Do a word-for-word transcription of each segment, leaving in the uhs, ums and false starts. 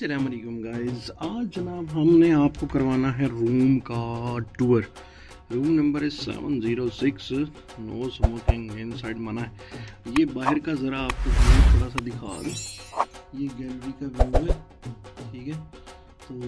अस्सलाम वालेकुम गाइस। आज जनाब हमने आपको करवाना है रूम का टूर। रूम नंबर है seven zero six. No smoking inside मना है। ये बाहर का ज़रा आपको थोड़ा सा दिखा दूँ। ये गैलरी का व्यू है, ठीक है। तो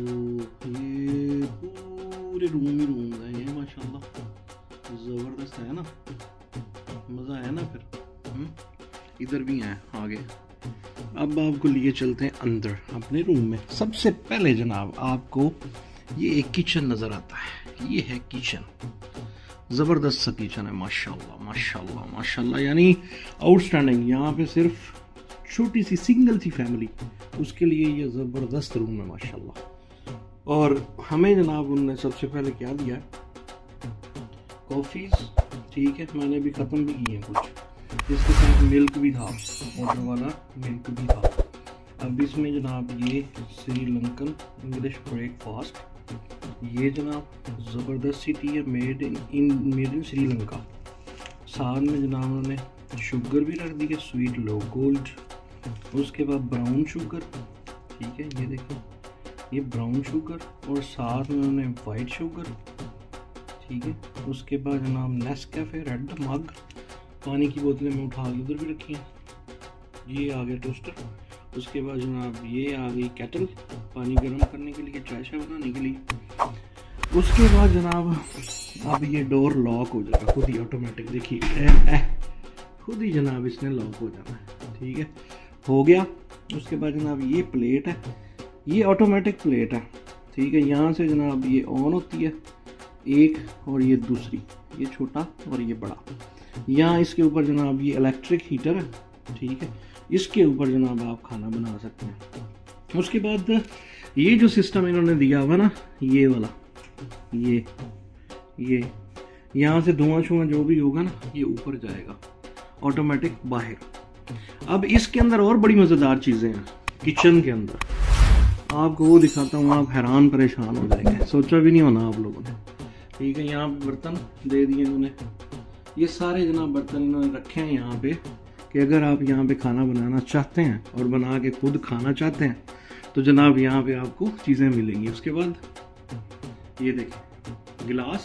ये पूरे रूम ही रूम है ये, माशाल्लाह ज़बरदस्त है ना, मज़ा है ना। फिर हुँ? इधर भी हैं आगे। अब आपको लिए चलते हैं अंदर अपने रूम में। सबसे पहले जनाब आपको ये एक किचन नज़र आता है। ये है किचन, ज़बरदस्त सा किचन है, माशाल्लाह माशाल्लाह माशाल्लाह, यानी आउटस्टैंडिंग। यहाँ पे सिर्फ छोटी सी सिंगल सी फैमिली, उसके लिए ये ज़बरदस्त रूम है माशाल्लाह। और हमें जनाब उन्होंने सबसे पहले क्या दिया है, कॉफ़ीज़, ठीक है। मैंने अभी ख़त्म भी की है कुछ। इसके साथ मिल्क भी था, ऑर्डर वाला मिल्क भी था। अब इसमें जनाब ये श्रीलंकन इंग्लिश ब्रेकफास्ट, ये जनाब ज़बरदस्त सी टी है, made in made in Sri Lanka. साथ में जनाब उन्होंने शुगर भी रख दी है, स्वीट लो गोल्ड। उसके बाद ब्राउन शुगर, ठीक है, ये देखो ये ब्राउन शुगर, और साथ में उन्होंने वाइट शुगर, ठीक है। उसके बाद जनाब नेस्कैफे रेड मग, पानी की बोतलें में उठा के उधर भी रखी हैं। ये आ गया टोस्टर। उसके बाद जनाब ये आ गई केटल, पानी गर्म करने के लिए, चाय शाय बनाने के लिए। उसके बाद जनाब अब ये डोर लॉक हो जाएगा खुद ही ऑटोमेटिक, देखिए खुद ही जनाब इसने लॉक हो जाना है, ठीक है, हो गया। उसके बाद जनाब ये प्लेट है, ये ऑटोमेटिक प्लेट है, ठीक है। यहाँ से जनाब ये ऑन होती है एक, और ये दूसरी, ये छोटा और ये बड़ा। यहाँ इसके ऊपर जनाब ये इलेक्ट्रिक हीटर है, ठीक है। इसके ऊपर जनाब आप खाना बना सकते हैं। उसके बाद ये जो सिस्टम इन्होंने दिया हुआ ना, ये वाला, ये ये यहाँ से धुआं छुआं जो भी होगा ना, ये ऊपर जाएगा ऑटोमेटिक बाहर। अब इसके अंदर और बड़ी मज़ेदार चीज़ें हैं किचन के अंदर, आपको वो दिखाता हूँ, आप हैरान परेशान हो जाएंगे, सोचा भी नहीं होना आप लोगों ने, ठीक है। यहाँ पे बर्तन दे दिए इन्होंने, ये सारे जनाब बर्तन इन्होंने रखे हैं यहाँ पे कि अगर आप यहाँ पे खाना बनाना चाहते हैं और बना के खुद खाना चाहते हैं तो जनाब यहाँ पे आपको चीज़ें मिलेंगी। उसके बाद ये देखें गिलास,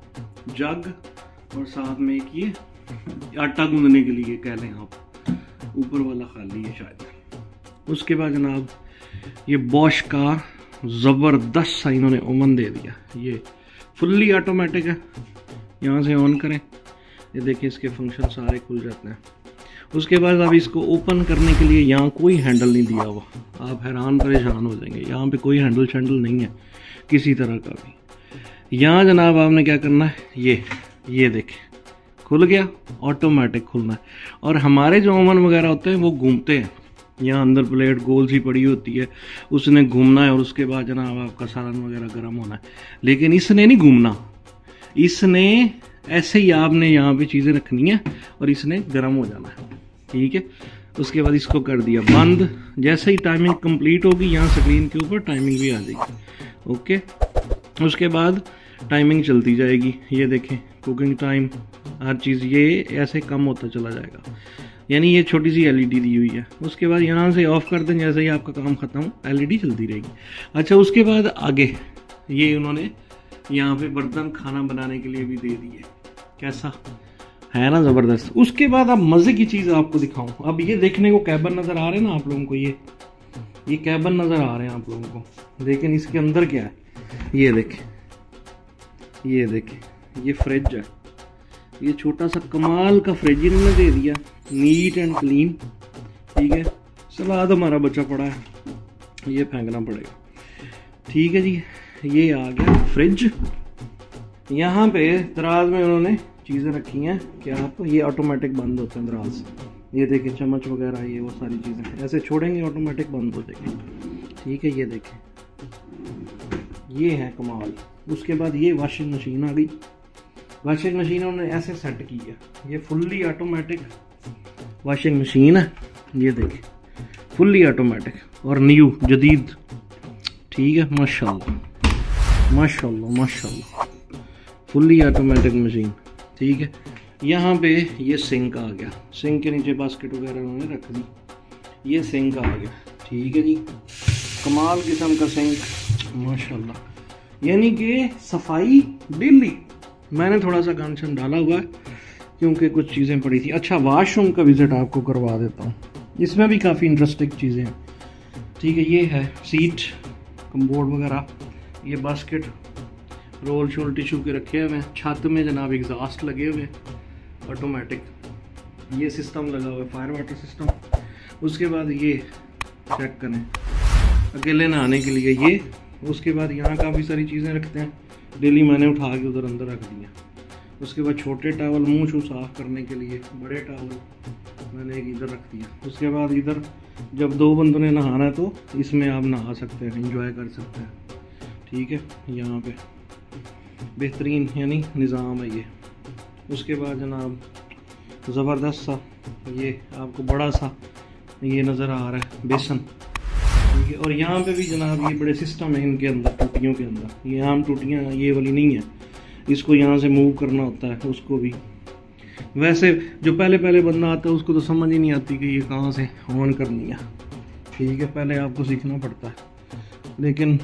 जग, और साथ में एक ये आटा गूंदने के लिए कह लें आप, ऊपर वाला खाली है शायद। उसके बाद जनाब ये बॉश का ज़बरदस्त सा इन्होंने ओवन दे दिया, ये फुल्ली ऑटोमेटिक है। यहाँ से ऑन करें, ये देखिए इसके फंक्शन सारे खुल जाते हैं। उसके बाद अब इसको ओपन करने के लिए यहाँ कोई हैंडल नहीं दिया हुआ, आप हैरान परेशान हो जाएंगे। यहाँ पे कोई हैंडल शैंडल नहीं है किसी तरह का भी। यहाँ जनाब आपने क्या करना है, ये ये देखें खुल गया, ऑटोमेटिक खुलना है। और हमारे जो ओवन वगैरह होते हैं वो घूमते हैं, यहाँ अंदर प्लेट गोल सी पड़ी होती है, उसने घूमना है और उसके बाद जनाब आपका सालन वगैरह गर्म होना है। लेकिन इसने नहीं घूमना, इसने ऐसे ही आपने यहाँ पे चीज़ें रखनी है और इसने गर्म हो जाना है, ठीक है। उसके बाद इसको कर दिया बंद। जैसे ही टाइमिंग कंप्लीट होगी यहाँ स्क्रीन के ऊपर टाइमिंग भी आ जाएगी, ओके। उसके बाद टाइमिंग चलती जाएगी, ये देखें कुकिंग टाइम, हर चीज़ ये ऐसे कम होता चला जाएगा, यानी ये छोटी सी एलईडी दी हुई है। उसके बाद यहाँ से ऑफ कर दें, जैसे ही आपका काम ख़त्म एलईडी चलती रहेगी। अच्छा, उसके बाद आगे ये उन्होंने यहाँ पे बर्तन खाना बनाने के लिए भी दे दिए, कैसा है ना, ज़बरदस्त। उसके बाद अब मज़े की चीज़ आपको दिखाऊं। अब ये देखने को कैबिन नज़र आ रहे हैं ना आप लोगों को, ये ये कैबिन नज़र आ रहे हैं आप लोगों को, लेकिन इसके अंदर क्या है, ये देखें, ये देखें ये फ्रिज है, ये छोटा सा कमाल का फ्रिज इन्होंने दे दिया, नीट एंड क्लीन, ठीक है। सलाद हमारा बचा पड़ा है, ये फेंकना पड़ेगा, ठीक है जी। ये आ गया फ्रिज। यहाँ पे दराज में उन्होंने चीज़ें रखी हैं कि आप ये ऑटोमेटिक बंद होते हैं दराज, ये देखें चम्मच वगैरह, ये वो सारी चीज़ें ऐसे छोड़ेंगे ऑटोमेटिक बंद हो जाएगी, ठीक है। ये देखें ये है कमाल। उसके बाद ये वॉशिंग मशीन आ गई। वॉशिंग मशीन उन्होंने ऐसे सेट की है, ये फुल्ली ऑटोमेटिक वॉशिंग मशीन है, ये देखें फुल्ली ऑटोमेटिक और न्यू जदीद, ठीक है। माशाल्लाह माशाल्लाह माशाल्लाह, फुल्ली ऑटोमेटिक मशीन, ठीक है। यहाँ पे ये सिंक आ गया, सिंक के नीचे बास्केट वगैरह उन्होंने रख दी, ये सिंक आ गया, ठीक है जी। कमाल किस्म का सिंक माशाल्लाह, यानी कि सफाई डेली। मैंने थोड़ा सा कंशन डाला हुआ है क्योंकि कुछ चीज़ें पड़ी थी। अच्छा, वॉशरूम का विज़िट आपको करवा देता हूँ, इसमें भी काफ़ी इंटरेस्टिंग चीज़ें हैं। ठीक है, ये है सीट, कमबोर्ड वगैरह, ये बास्केट, रोल शोल टिशू के रखे हुए हैं। छत में जनाब एग्जॉस्ट लगे हुए ऑटोमेटिक, ये सिस्टम लगा हुआ है फायर वाटर सिस्टम। उसके बाद ये चेक करें अकेले नहाने के लिए ये। उसके बाद यहाँ काफ़ी सारी चीज़ें रखते हैं, डेली मैंने उठा के उधर अंदर रख दिया। उसके बाद छोटे टावल मुँह शू साफ़ करने के लिए, बड़े टावल मैंने एक इधर रख दिया। उसके बाद इधर जब दो बंदों ने नहाना है तो इसमें आप नहा सकते हैं, इंजॉय कर सकते हैं। ठीक है, यहाँ पे बेहतरीन यानी निज़ाम है ये। उसके बाद जनाब ज़बरदस्त सा ये आपको बड़ा सा ये नज़र आ रहा है बेसन। ठीक है, और यहाँ पे भी जनाब ये बड़े सिस्टम है इनके अंदर, टूटियों के अंदर। ये आम टूटियाँ ये वाली नहीं है, इसको यहाँ से मूव करना होता है। उसको भी वैसे जो पहले पहले बंदा आता है उसको तो समझ ही नहीं आती कि ये कहाँ से ऑन करनी है। ठीक है, पहले आपको सीखना पड़ता है। लेकिन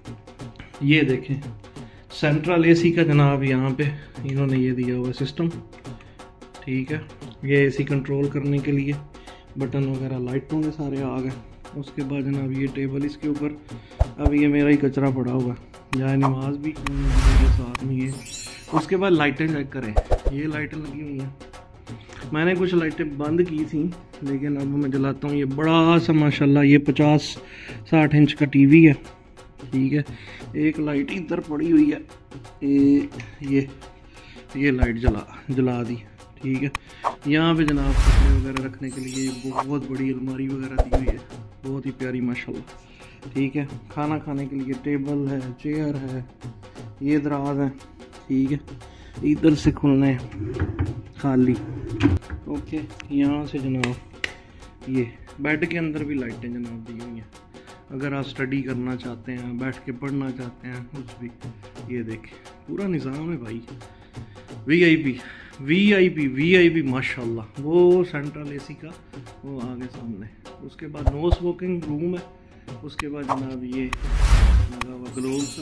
ये देखें सेंट्रल एसी का जनाब यहाँ पे इन्होंने ये दिया हुआ सिस्टम। ठीक है, ये एसी कंट्रोल करने के लिए बटन वगैरह लाइटों के सारे आ गए। उसके बाद जनाब ये टेबल, इसके ऊपर अब ये मेरा ही कचरा पड़ा हुआ है, या नमाज भी के साथ में ये। उसके बाद लाइटें चेक करें, ये लाइटें लगी हुई हैं। मैंने कुछ लाइटें बंद की थी लेकिन अब मैं जलाता हूँ। ये बड़ा सा माशाल्लाह ये पचास साठ इंच का टीवी है। ठीक है, एक लाइट इधर पड़ी हुई है, ये ये ये लाइट जला जला दी। ठीक है, यहाँ पे जनाब कपड़े वगैरह रखने के लिए बहुत बड़ी अलमारी वगैरह दी हुई है, बहुत ही प्यारी माशाल्लाह। ठीक है, खाना खाने के लिए टेबल है, चेयर है, ये दराज है। ठीक है, इधर से खुलने खाली। ओके, यहाँ से जनाब ये बेड के अंदर भी लाइटें जनाब दी हुई हैं। अगर आप स्टडी करना चाहते हैं, बैठ के पढ़ना चाहते हैं, कुछ भी, ये देखें पूरा निज़ाम है भाई। V I P V I P V I P माशाल्लाह, वो सेंट्रल एसी का वो आगे सामने। उसके बाद नो स्मोकिंग रूम है। उसके बाद जनाब ये लगा हुआ ग्लोव्स।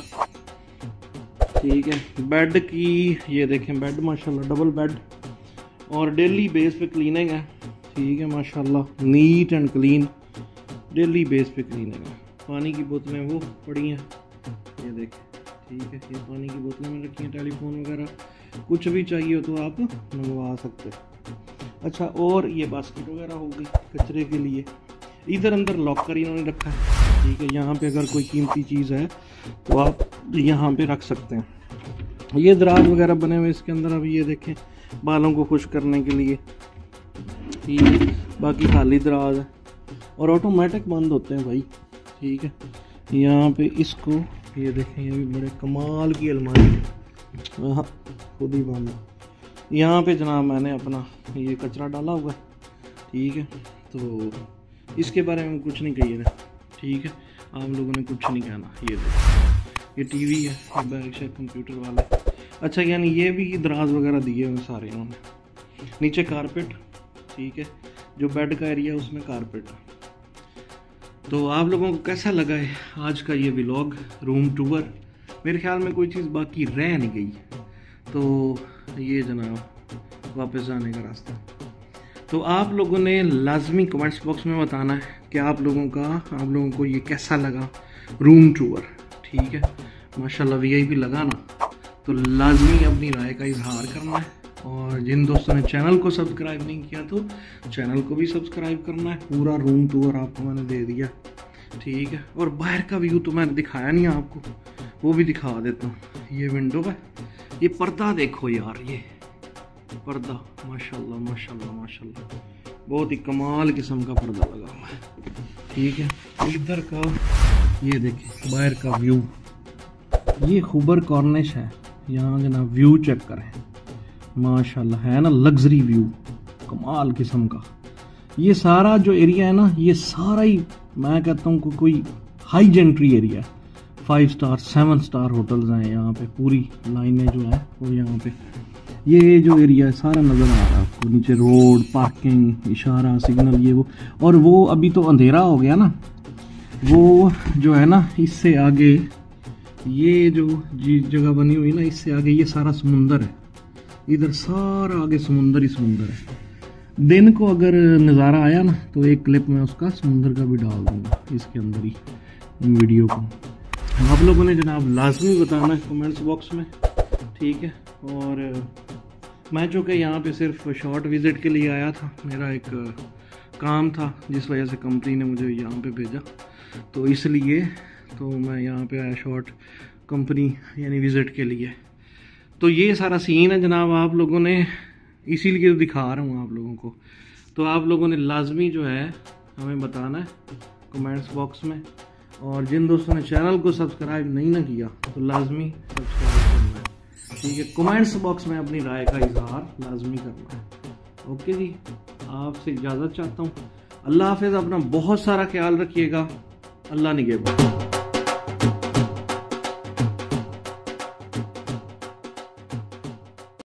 ठीक है, बेड की ये देखें, बेड माशाल्लाह डबल बेड, और डेली बेस पे क्लीनिंग है। ठीक है, माशाल्लाह neat and clean, daily base पे क्लीनिंग है। पानी की बोतलें वो पड़ी हैं, ये देखें। ठीक है, ये पानी की बोतलें में रखी हैं। टेलीफोन वगैरह कुछ भी चाहिए हो तो आप मंगवा सकते हैं। अच्छा, और ये बास्केट वगैरह हो गई कचरे के लिए। इधर अंदर लॉकर इन्होंने रखा है। ठीक है, यहाँ पे अगर कोई कीमती चीज़ है तो आप यहाँ पे रख सकते हैं। ये दराज वगैरह बने हुए इसके अंदर। अभी ये देखें बालों को खुश करने के लिए। ठीक है, बाकी खाली दराज है और ऑटोमेटिक बंद होते हैं भाई। ठीक है, यहाँ पे इसको ये देखें, ये भी बड़े कमाल की अलमारी है, हाँ खुद ही बंद। यहाँ पे जनाब मैंने अपना ये कचरा डाला हुआ है। ठीक है, तो इसके बारे में कुछ नहीं कहिए ना। ठीक है, आप लोगों ने कुछ नहीं कहना। ये देखो, ये टीवी है, ये बैग शेक कंप्यूटर वाले। अच्छा, यानी ये भी दराज वगैरह दिए हुए सारे इन्होंने। नीचे कारपेट। ठीक है, जो बेड का एरिया है उसमें कारपेट। तो आप लोगों को कैसा लगा है आज का ये व्लॉग रूम टूर? मेरे ख्याल में कोई चीज़ बाकी रह नहीं गई। तो ये जनाब वापस जाने का रास्ता। तो आप लोगों ने लाजमी कमेंट्स बॉक्स में बताना है कि आप लोगों का आप लोगों को ये कैसा लगा रूम टूर। ठीक है, माशाल्लाह वी आई पी लगा ना, तो लाजमी अपनी राय का इजहार करना है। और जिन दोस्तों ने चैनल को सब्सक्राइब नहीं किया तो चैनल को भी सब्सक्राइब करना है। पूरा रूम टूर आपको मैंने दे दिया। ठीक है, और बाहर का व्यू तो मैंने दिखाया नहीं आपको, वो भी दिखा देता हूँ। ये विंडो है, ये पर्दा देखो यार, ये पर्दा माशाल्लाह माशाल्लाह माशाल्लाह, बहुत ही कमाल किस्म का पर्दा लगा हुआ है। ठीक है, इधर का ये देखिए बाहर का व्यू, ये खुबर कॉर्निश है। यहाँ जनाब व्यू चेक करें, माशाल्लाह है ना, लग्जरी व्यू कमाल किस्म का। ये सारा जो एरिया है ना, ये सारा ही मैं कहता हूँ को कोई high gentry area, five star seven star hotels हैं यहाँ पे। पूरी लाइनें जो है वो यहाँ पे, ये जो एरिया है सारा नज़र आ रहा है आपको। नीचे रोड, पार्किंग, इशारा, सिग्नल, ये वो। और वो अभी तो अंधेरा हो गया ना, वो जो है ना, इससे आगे ये जो जी जगह बनी हुई ना, इससे आगे ये सारा समुंदर है। इधर सारा आगे समुंदर ही समुंदर है। दिन को अगर नज़ारा आया ना तो एक क्लिप में उसका समुंदर का भी डाल दूंगा इसके अंदर ही वीडियो को। आप लोगों ने जनाब लाजमी बताना है कमेंट्स बॉक्स में, ठीक है। और मैं चूँकि यहाँ पे सिर्फ शॉर्ट विज़िट के लिए आया था, मेरा एक काम था जिस वजह से कंपनी ने मुझे यहाँ पे भेजा, तो इसलिए तो मैं यहाँ पे आया शॉर्ट कंपनी यानी विज़िट के लिए। तो ये सारा सीन है जनाब, आप लोगों ने इसीलिए तो दिखा रहा हूँ आप लोगों को। तो आप लोगों ने लाजमी जो है हमें बताना है कमेंट्स बॉक्स में, और जिन दोस्तों ने चैनल को सब्सक्राइब नहीं ना किया तो लाजमी सब्सक्राइब करना है, ठीक है। कमेंट्स बॉक्स में अपनी राय का इजहार लाजमी करना है। ओके जी, आपसे इजाज़त चाहता हूँ। अल्लाह हाफिज़, अपना बहुत सारा ख्याल रखिएगा। अल्लाह निगहबान।